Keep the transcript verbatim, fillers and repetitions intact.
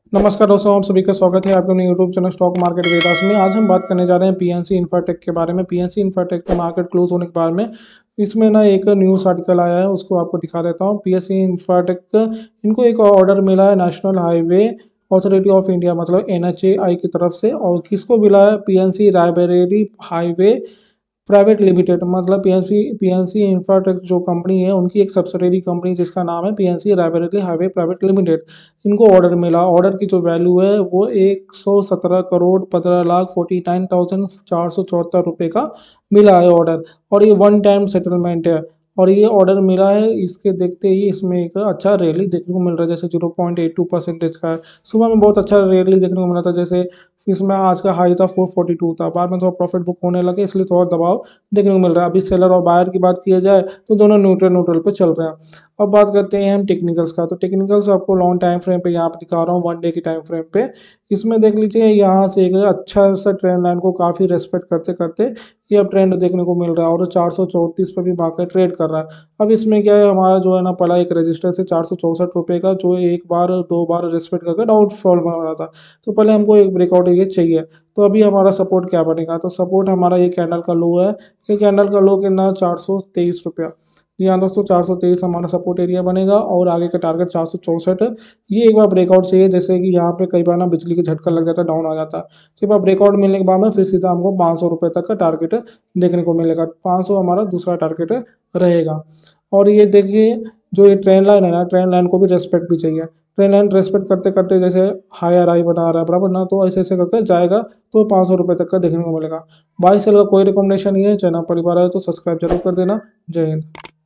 नमस्कार दोस्तों, आप सभी का स्वागत है आपके अपने YouTube channel stock market Vedas में। आज हम बात करने जा रहे हैं पीएनसी इंफ्राटेक के बारे में। पीएनसी इंफ्राटेक के मार्केट क्लोज होने के बारे में इसमें ना एक न्यूज़ आर्टिकल आया है, उसको आपको दिखा देता हूँ। पीएनसी इंफ्राटेक इनको एक ऑर्डर मिला है national highway authority of India मतलब एनएचएआई की तरफ से। और किसको मिला है? PNC Raebareli highway private limited मतलब पीएनसी पीएनसी इंफ्राटेक जो कंपनी है उनकी एक सब्सिडरी कंपनी जिसका नाम है PNC Raebareli highway private limited. इनको ऑर्डर मिला। ऑर्डर की जो वैल्यू है वो एक सौ सत्रह करोड़ पंद्रह लाख फोर्टी नाइन थाउजेंड चार सौ चौहत्तर रुपये का मिला है ऑर्डर। और ये वन टाइम सेटलमेंट है। और ये ऑर्डर मिला है, इसके देखते ही इसमें एक अच्छा रैली देखने को मिल रहा है, जैसे zero point eight two percentage का है। सुबह में बहुत अच्छा रैली देखने को मिला था, जैसे इसमें आज का हाई था फोर फोर्टी टू था, बाद में थोड़ा प्रॉफिट बुक होने लगे इसलिए थोड़ा दबाव देखने को मिल रहा है। अभी सेलर और बायर की बात किया जाए तो दोनों न्यूट्रल न्यूट्रल पे चल रहे हैं। अब बात करते हैं हम टेक्निकल्स का। तो टेक्निकल्स आपको लॉन्ग टाइम फ्रेम पे यहाँ पे दिखा रहा हूँ, वन डे की टाइम फ्रेम पे। इसमें देख लीजिए यहाँ से एक अच्छा सा ट्रेंड लाइन को काफ़ी रेस्पेक्ट करते करते ये अब ट्रेंड देखने को मिल रहा है और चार सौ चौंतीस पे भी मार्केट ट्रेड कर रहा है। अब इसमें क्या है, हमारा जो है ना पहला एक रेजिस्टेंस है चार सौ चौंसठ रुपये का, जो एक बार दो बार रेस्पेक्ट करके डाउनफॉल में हो रहा था। तो पहले हमको एक ब्रेकआउट ये चाहिए। तो अभी हमारा सपोर्ट क्या बनेगा? तो सपोर्ट हमारा ये कैंडल का लो है। ये कैंडल का लो कितना? चार सौ तेईस रुपया। यहाँ दोस्तों चार सौ तेईस हमारा सपोर्ट एरिया बनेगा और आगे का टारगेट चार सौ चौंसठ। ये एक बार ब्रेकआउट चाहिए, जैसे कि यहाँ पे कई बार ना बिजली के झटका लग जाता है, डाउन आ जाता है। तो एक बार ब्रेकआउट मिलने के बाद में फिर सीधा हमको पाँच सौ रुपये तक का टारगेट देखने को मिलेगा। पाँच सौ हमारा दूसरा टारगेट रहेगा। और ये देखिए जो ये ट्रेन लाइन है ना, ट्रेन लाइन को भी रेस्पेक्ट भी चाहिए। ट्रेन लाइन रेस्पेक्ट करते करते जैसे हायर हाई बना रहा है बराबर ना, तो ऐसे ऐसे करके जाएगा तो पाँच सौ रुपये तक का देखने को मिलेगा। बाई सेल का कोई रिकमेंडेशन नहीं है। चैनल परिवार है तो सब्सक्राइब जरूर कर देना। जय हिंद।